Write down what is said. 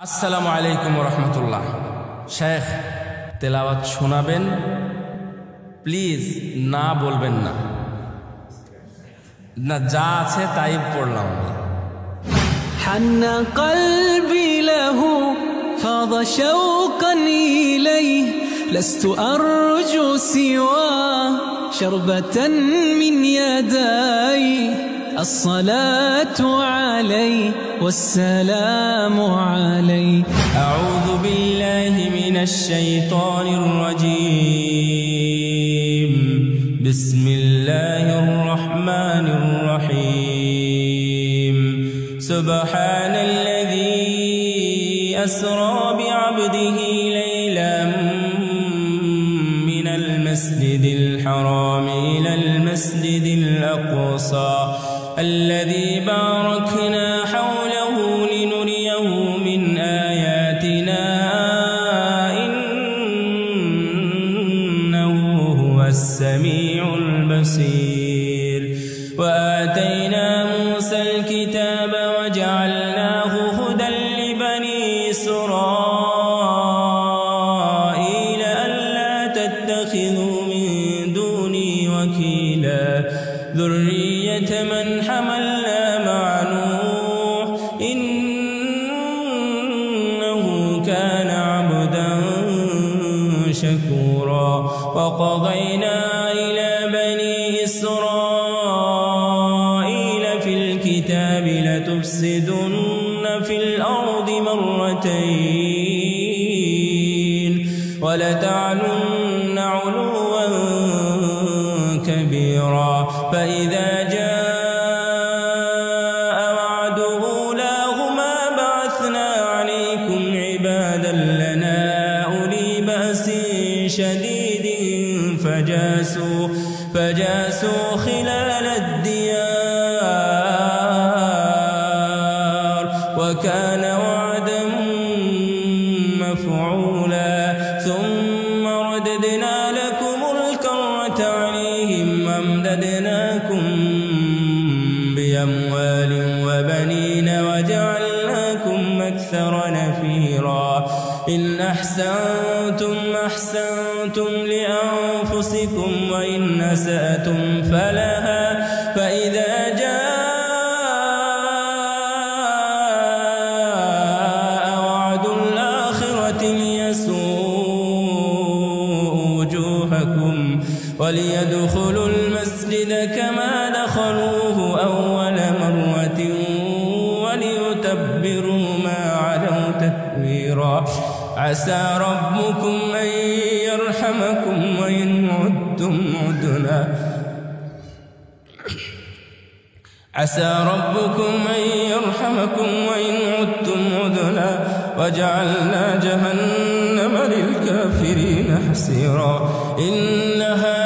আসসালামু আলাইকুম ওয়া রাহমাতুল্লাহ। শেখ তেলাওয়াত শোনাবেন, প্লিজ না বলবেন না, না যা আছে তাই পড়লাম। حن قلبي له فاض شوقا إليه لست أرجو سوى شربة من يدي الصلاة عليه والسلام عليه. أعوذ بالله من الشيطان الرجيم. بسم الله الرحمن الرحيم. سبحان الذي أسرى بعبده ليلا من المسجد الحرام إلى المسجد الأقصى الذي باركنا حوله لنريه من آياتنا إنه هو السميع البصير. وآتينا موسى الكتاب وجعلناه هدى لبني إسرائيل ألا تتخذوا من دوني وكيلا ذرية من حملنا مع نوح إنه كان عبدا شكورا. وقضينا إلى بني إسرائيل في الكتاب لتفسدن في الأرض مرتين ولتعلن علوا كبيرا. فإذا جاء وعد أولاهما بعثنا عليكم عبادا لنا أولي بأس شديد فجاسوا خلال الديار وكان وعدا مفعولا. ثم رددنا لكم الكرة عليهم وامددناكم بأموال وبنين وجعلناكم أكثر نفيرا. إن أحسنتم أحسنتم لأنفسكم وإن أسأتم فلها. فإذا جاء وعد الآخرة ليسوءوا وجوهكم وليدخلوا المسجد كما دخلوه أول مرة وليتبروا ما علوا تتبيرا. عسى ربكم أن يرحمكم وإن عدتم عدنا. عسى ربكم أن يرحمكم وإن عدتم عدنا وجعلنا جهنم للكافرين حصيرا. إن